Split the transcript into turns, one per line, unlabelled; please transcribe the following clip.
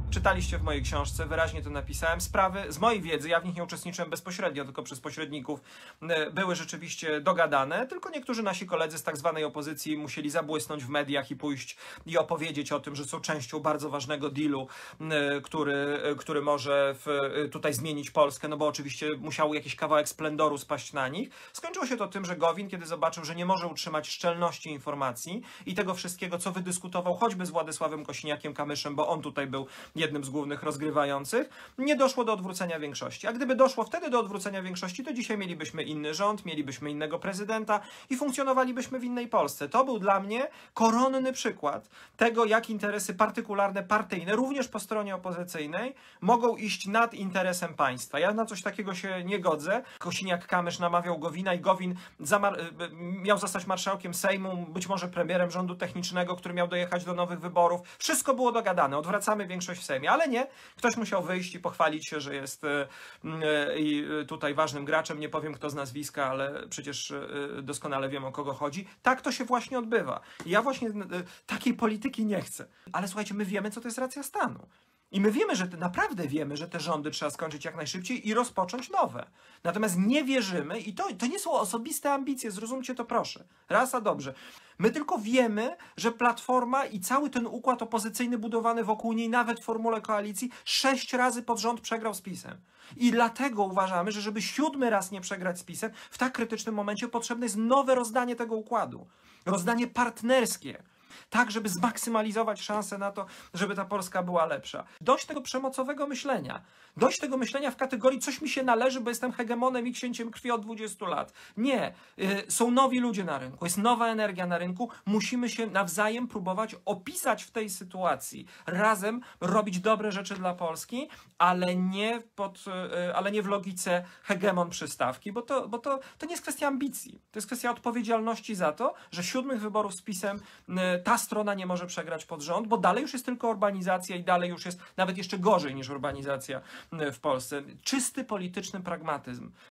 Czytaliście w mojej książce, wyraźnie to napisałem. Sprawy z mojej wiedzy, ja w nich nie uczestniczyłem bezpośrednio, tylko przez pośredników, były rzeczywiście dogadane, tylko niektórzy nasi koledzy z tak zwanej opozycji musieli zabłysnąć w mediach i pójść i opowiedzieć o tym, że są częścią bardzo ważnego dealu, który może tutaj zmienić Polskę, no bo oczywiście musiał jakiś kawałek splendoru spaść na nich. Skończyło się to tym, że Gowin, kiedy zobaczył, że nie może utrzymać szczelności informacji i tego wszystkiego, co wydyskutował choćby z Władysławem Kosiniakiem-Kamyszem, bo on tutaj był jednym z głównych rozgrywających, nie doszło do odwrócenia większości. A gdyby doszło wtedy do odwrócenia większości, to dzisiaj mielibyśmy inny rząd, mielibyśmy innego prezydenta i funkcjonowalibyśmy w innej Polsce. To był dla mnie koronny przykład tego, jak interesy partykularne, partyjne, również po stronie opozycyjnej, mogą iść nad interesem państwa. Ja na coś takiego się nie godzę. Kosiniak-Kamysz namawiał Gowina i Gowin miał zostać marszałkiem Sejmu, być może premierem rządu technicznego, który miał dojechać do nowych wyborów. Wszystko było dogadane, odwracamy większość w Sejmie, ale nie. Ktoś musiał wyjść i pochwalić się, że jest tutaj ważnym graczem. Nie powiem kto z nazwiska, ale przecież doskonale wiem, o kogo chodzi. Tak to się właśnie odbywa. I ja właśnie takiej polityki nie chcę. Ale słuchajcie, my wiemy, co to jest racja stanu. I my wiemy, naprawdę wiemy, że te rządy trzeba skończyć jak najszybciej i rozpocząć nowe. Natomiast nie wierzymy, i to nie są osobiste ambicje, zrozumcie to proszę. Raz a dobrze. My tylko wiemy, że Platforma i cały ten układ opozycyjny budowany wokół niej, nawet w formule koalicji, 6 razy pod rząd przegrał z PiS-em. I dlatego uważamy, że żeby 7. raz nie przegrać z PiS-em, w tak krytycznym momencie potrzebne jest nowe rozdanie tego układu. Rozdanie partnerskie. Tak, żeby zmaksymalizować szanse na to, żeby ta Polska była lepsza. Dość tego przemocowego myślenia. Dość tego myślenia w kategorii coś mi się należy, bo jestem hegemonem i księciem krwi od 20 lat. Nie. Są nowi ludzie na rynku, jest nowa energia na rynku. Musimy się nawzajem próbować opisać w tej sytuacji. Razem robić dobre rzeczy dla Polski, ale nie w logice hegemon przystawki, bo to nie jest kwestia ambicji. To jest kwestia odpowiedzialności za to, że 7 wyborów z PiS-em ta strona nie może przegrać pod rząd, bo dalej już jest tylko urbanizacja i dalej już jest nawet jeszcze gorzej niż urbanizacja w Polsce. Czysty polityczny pragmatyzm.